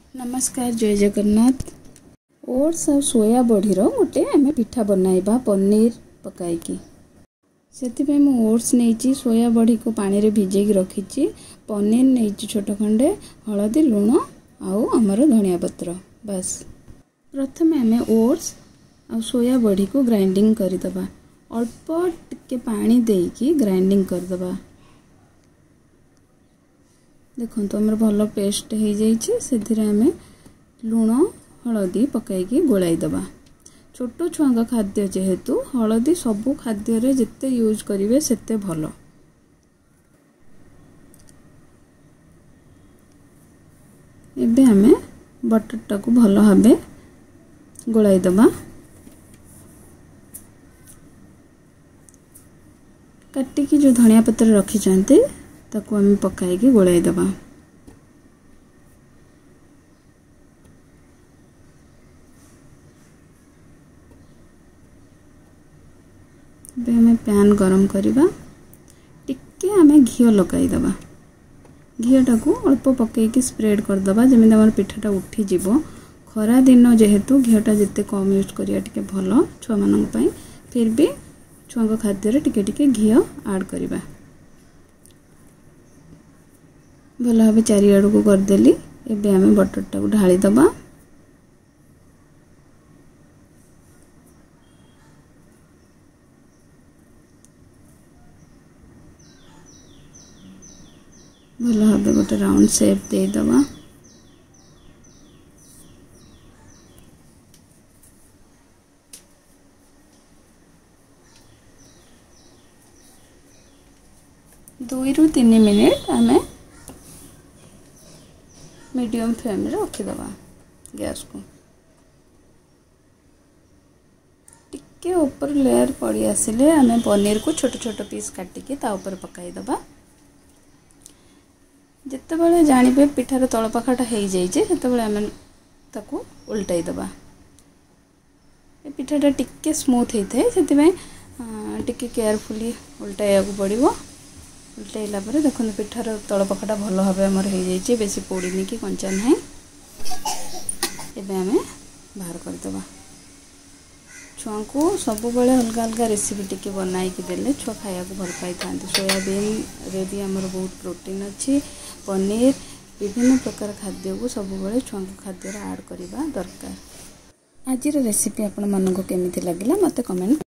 नमस्कार जय जगन्नाथ। ओट्स और सोया बड़ीर गोटे आम पिठा बनाइबा पनीर पकाइकी से मु ओट्स नहीं सोया बड़ी को पानी रे भिजेकी रखी पनीर नहीं छोट खंडे हलदी लुण आउ आमर धनिया पत्र बस। प्रथम आम ओट्स और सोया बड़ी को ग्राइंडिंग करदबा अल्प टिके पानी देकी ग्राइंडिंग करदबा। देखो आमर भल पेस्ट हो जाए लुण हलदी पकईकी गोलाइदबा। छोट छुआ खाद्य जेहेतु हलदी सबू खाद्य जिते यूज करेंगे सेते भल। एबे हमें बटर टाको भल भावे गोलाइदबा। काटिकी जो धनिया पत्र रखी ताको आम पकाइकी गोलाइदबा। आम पैन गरम करवा टिके आम घी लगाईदबा। घी टाको अल्प पकईकी स्प्रेड करदबा जमी आम पिठाटा उठीज। खरा दिन जेहेतु घीटा जिते कम यूज करिया टिके भल छुआ मान फिर भी छुआ खाद्य टिके टिके घी ऐड करवा। भल भाव चारिआड़ को करदेली। एबे आम बटर टाको ढाली दबा। भल भाव गोटे राउंड शेप दे दबा। दुई रु 3 मिनिट आम मीडियम फ्लेम रे रखीदबा गैस को। टिके ऊपर लेयर पड़ी आसिले आम पनीर को छोट छोट पीस काटिकी ता ऊपर पकाई दबा। जिते बड़े जानिबे पिठार तल पाखाटा हो जाइए सेते आम ताको उल्टाई दबा। ए पिठाटा टिके स्मूथ होता है से टिके केयरफुली उल्टाइया को पड़ो। उल्टाइला देखो पिठार तल पाखाटा भल भाव आमर हो जाइए बेसी पोड़नी कि कंचा ना। एबे आम बाहर करदबा। छुआ को सब बड़े अलग अलग रेसिपी टिके बनाइकी देले छुआ खाया को भल पाई था। सोयाबीन रे भी आमर बहुत प्रोटीन अच्छी। पनीर विभिन्न प्रकार खाद्य को सब बड़े छुआ खाद्य ऐड करवा दरकार। आज रेसिपी आपण मानक केमिति लागिला मते कमेंट